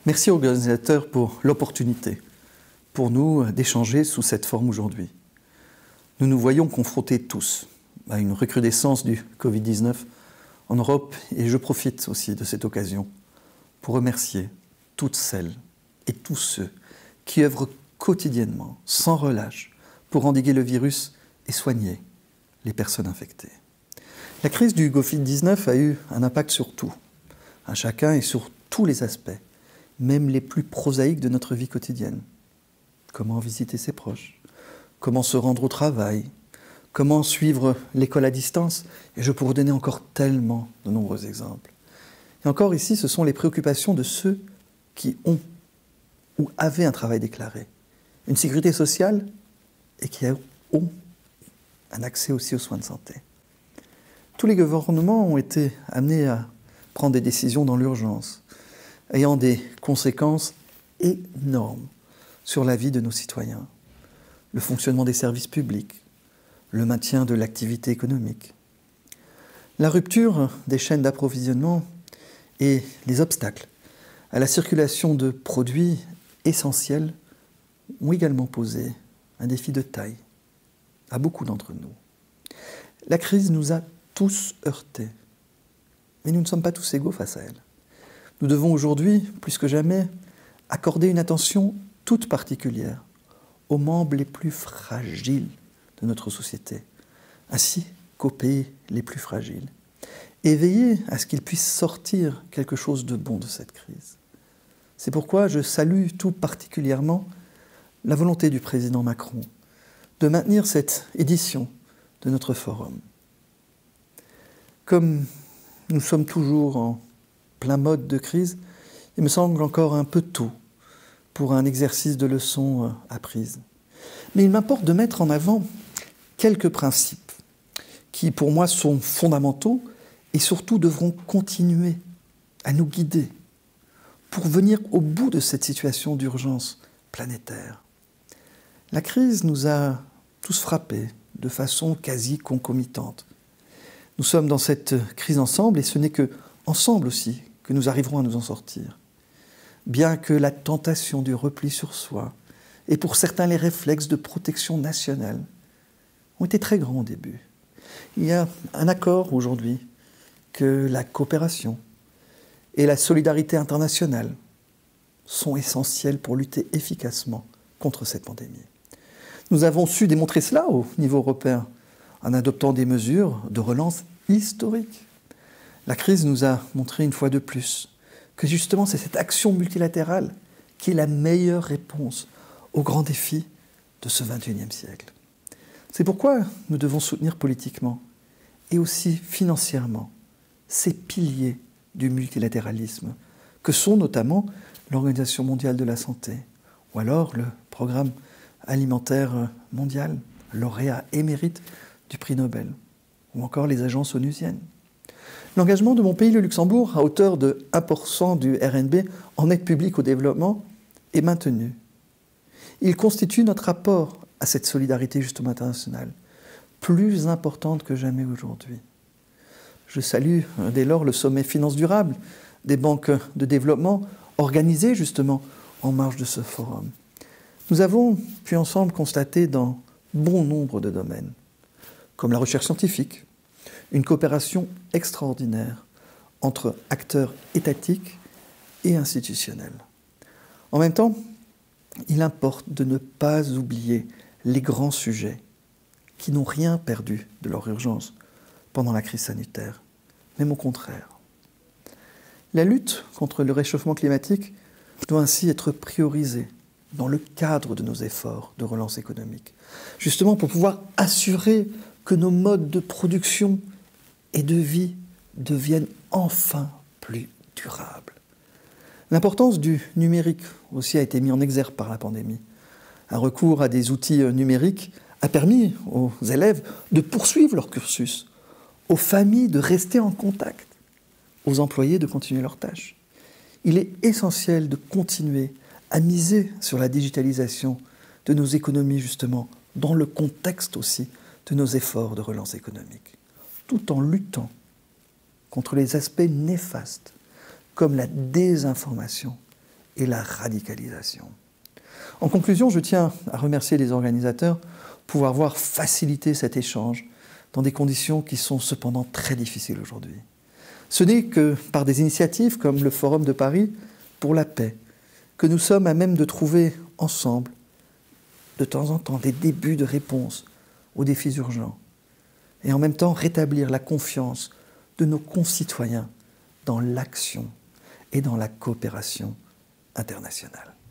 Merci aux organisateurs pour l'opportunité, pour nous, d'échanger sous cette forme aujourd'hui. Nous nous voyons confrontés tous à une recrudescence du Covid-19 en Europe et je profite aussi de cette occasion pour remercier toutes celles et tous ceux qui œuvrent quotidiennement, sans relâche, pour endiguer le virus et soigner les personnes infectées. La crise du Covid-19 a eu un impact sur tout, à chacun et sur tous les aspects, même les plus prosaïques de notre vie quotidienne. Comment visiter ses proches? Comment se rendre au travail? Comment suivre l'école à distance? Et je pourrais donner encore tellement de nombreux exemples. Et encore ici, ce sont les préoccupations de ceux qui ont ou avaient un travail déclaré, une sécurité sociale et qui ont un accès aussi aux soins de santé. Tous les gouvernements ont été amenés à prendre des décisions dans l'urgence, ayant des conséquences énormes sur la vie de nos citoyens, le fonctionnement des services publics, le maintien de l'activité économique. La rupture des chaînes d'approvisionnement et les obstacles à la circulation de produits essentiels ont également posé un défi de taille à beaucoup d'entre nous. La crise nous a tous heurtés, mais nous ne sommes pas tous égaux face à elle. Nous devons aujourd'hui, plus que jamais, accorder une attention toute particulière aux membres les plus fragiles de notre société, ainsi qu'aux pays les plus fragiles, et veiller à ce qu'ils puissent sortir quelque chose de bon de cette crise. C'est pourquoi je salue tout particulièrement la volonté du président Macron de maintenir cette édition de notre forum. Comme nous sommes toujours en plein mode de crise, il me semble encore un peu tôt pour un exercice de leçons apprises. Mais il m'importe de mettre en avant quelques principes qui, pour moi, sont fondamentaux et surtout devront continuer à nous guider pour venir au bout de cette situation d'urgence planétaire. La crise nous a tous frappés de façon quasi concomitante. Nous sommes dans cette crise ensemble et ce n'est que ensemble aussi que nous arriverons à nous en sortir. Bien que la tentation du repli sur soi et pour certains les réflexes de protection nationale ont été très grands au début. Il y a un accord aujourd'hui que la coopération et la solidarité internationale sont essentielles pour lutter efficacement contre cette pandémie. Nous avons su démontrer cela au niveau européen en adoptant des mesures de relance historiques. La crise nous a montré une fois de plus que justement c'est cette action multilatérale qui est la meilleure réponse aux grands défis de ce XXIe siècle. C'est pourquoi nous devons soutenir politiquement et aussi financièrement ces piliers du multilatéralisme que sont notamment l'Organisation mondiale de la santé ou alors le Programme alimentaire mondial, lauréat émérite du prix Nobel, ou encore les agences onusiennes. L'engagement de mon pays, le Luxembourg, à hauteur de 1% du RNB en aide publique au développement est maintenu. Il constitue notre apport à cette solidarité justement internationale, plus importante que jamais aujourd'hui. Je salue dès lors le sommet Finances durables des banques de développement organisé justement en marge de ce forum. Nous avons pu ensemble constater dans bon nombre de domaines, comme la recherche scientifique, une coopération extraordinaire entre acteurs étatiques et institutionnels. En même temps, il importe de ne pas oublier les grands sujets qui n'ont rien perdu de leur urgence pendant la crise sanitaire, même au contraire. La lutte contre le réchauffement climatique doit ainsi être priorisée dans le cadre de nos efforts de relance économique, justement pour pouvoir assurer que nos modes de production et de vie deviennent enfin plus durables. L'importance du numérique aussi a été mise en exergue par la pandémie. Un recours à des outils numériques a permis aux élèves de poursuivre leur cursus, aux familles de rester en contact, aux employés de continuer leurs tâches. Il est essentiel de continuer à miser sur la digitalisation de nos économies, justement, dans le contexte aussi de nos efforts de relance économique, tout en luttant contre les aspects néfastes, comme la désinformation et la radicalisation. En conclusion, je tiens à remercier les organisateurs pour avoir facilité cet échange dans des conditions qui sont cependant très difficiles aujourd'hui. Ce n'est que par des initiatives comme le Forum de Paris pour la paix que nous sommes à même de trouver ensemble, de temps en temps, des débuts de réponse aux défis urgents et en même temps rétablir la confiance de nos concitoyens dans l'action et dans la coopération internationale.